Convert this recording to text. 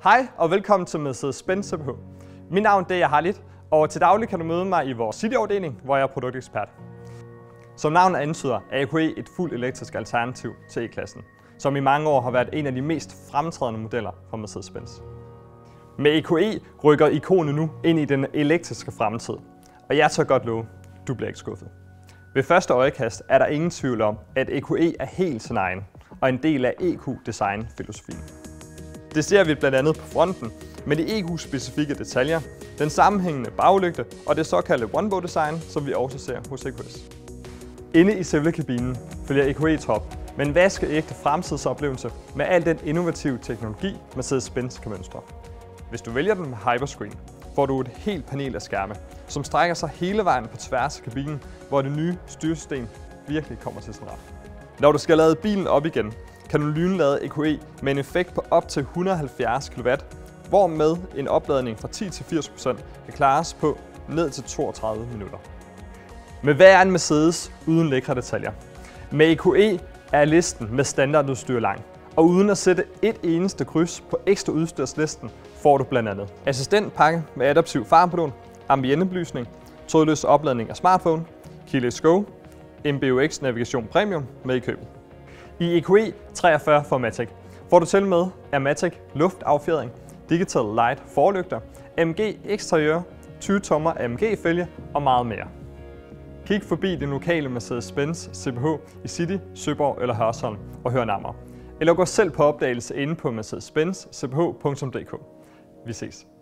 Hej og velkommen til Mercedes-Benz CPH. Mit navn er Harlit, og til daglig kan du møde mig i vores City-afdeling, hvor jeg er produktekspert. Som navnet antyder, er EQE et fuldt elektrisk alternativ til E-klassen, som i mange år har været en af de mest fremtrædende modeller fra Mercedes-Benz. Med EQE rykker ikonet nu ind i den elektriske fremtid, og jeg tør godt love, du bliver ikke skuffet. Ved første øjekast er der ingen tvivl om, at EQE er helt sin egen og en del af EQ-design-filosofien. Det ser vi blandt andet på fronten med de EQ-specifikke detaljer, den sammenhængende baglygte og det såkaldte one-bow-design, som vi også ser hos EQS. Inde i selve kabinen følger EQE trop med en vaskeægte fremtidsoplevelse med al den innovative teknologi, Mercedes-Benz kan mønstre. Hvis du vælger den med Hyperscreen, får du et helt panel af skærme, som strækker sig hele vejen på tværs af kabinen, hvor det nye styresystem virkelig kommer til sin ret. Når du skal lade bilen op igen, kan du lynlade EQE med en effekt på op til 170 kW, hvormed en opladning fra 10 til 80% kan klares på ned til 32 minutter. Men hvad er en Mercedes uden lækre detaljer? Med EQE er listen med standardudstyr lang, og uden at sætte et eneste kryds på ekstra udstyrslisten får du blandt andet assistentpakke med adaptiv fartpilot, ambientebelysning, trådløs opladning af smartphone, keyless go, MBUX Navigation Premium med i købet. I EQE 43 Formatic får du til med Amatic luftaffjedring, Digital Light forlygter, AMG eksteriør, 20 tommer AMG fælge og meget mere. Kig forbi din lokale Mercedes-Benz CPH i City, Søborg eller Hørsholm og hør nærmere. Eller gå selv på opdagelse inde på mercedes-benz-cph.dk. Vi ses.